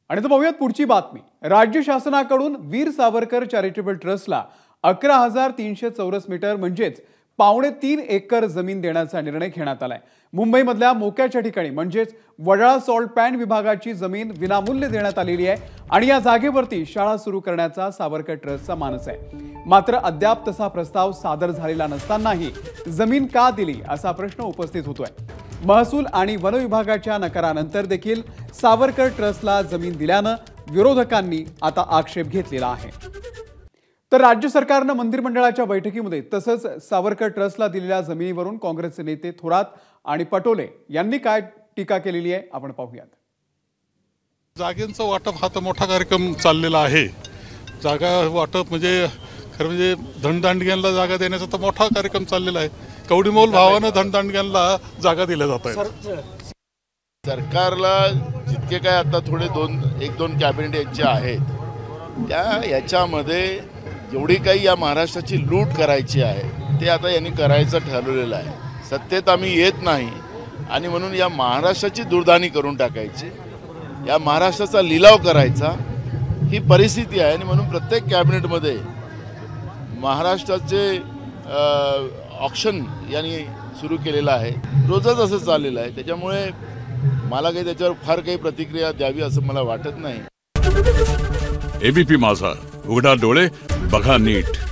आणि तर पाहूयात पुढची बातमी। राज्य शासनाकडून वीर सावरकर चॅरिटेबल ट्रस्टला 11,300 चौरस मीटर म्हणजेच 3.25 एकर जमीन देण्याचा निर्णय घेण्यात आलाय। मुंबईमधल्या मोक्याच्या ठिकाणी म्हणजेच वडाळा सॉल्ट पॅन विभागाची जमीन विनामूल्य देण्यात आलेली आहे आणि या जागेवरती शाळा सुरू करण्याचा सावरकर ट्रस्टचा मानस आहे। मात्र अद्याप तसा प्रस्ताव सादर झालेला नसतानाही जमीन का दिली असा प्रश्न उपस्थित होतोय। महसूल आणि वन विभागाच्या नकारानंतर देखील सावरकर ट्रस्टला जमीन दिल्यानं विरोधकांनी आता आक्षेप घेतलेला आहे। तर राज्य सरकारनं मंत्रिमंडळाच्या बैठकीमध्ये तसंच सावरकर ट्रस्टला दिलेल्या जमिनीवरून काँग्रेसचे नेते थोरात आणि पटोले यांनी काय टीका केलेली आहे आपण पाहूयात। जागेंचं वाटप हा तर मोठा कार्यक्रम चाललेला आहे। जागा वाटप म्हणजे खरं म्हणजे धनदांडग्यांना जागा देण्याचा तर मोठा कार्यक्रम चाललेला आहे। कवडीमोल भावानं धनदांडग्यांना जागा दिल्या जात आहेत। सरकारला जितके काय आता थोडे एक दोन कॅबिनेट यांचे आहेत याच्यामध्ये जेवढी काही या महाराष्ट्राची लूट करायची आहे ते आता यांनी करायचं ठरवलेलं आहे। सत्तेत आम्ही येत नाही आणि म्हणून या महाराष्ट्राची दुर्दाणी करून टाकायची, या महाराष्ट्राचा लिलाव करायचा ही परिस्थिती आहे। आणि म्हणून प्रत्येक कॅबिनेटमध्ये महाराष्ट्राचे ऑक्शन यांनी सुरू केलेलं आहे, रोजच असं चाललेलं आहे। त्याच्यामुळे मला काही त्याच्यावर फार काही प्रतिक्रिया द्यावी असं मला वाटत नाही। एबीपी माझा, उघडा डोळे बघा नीट।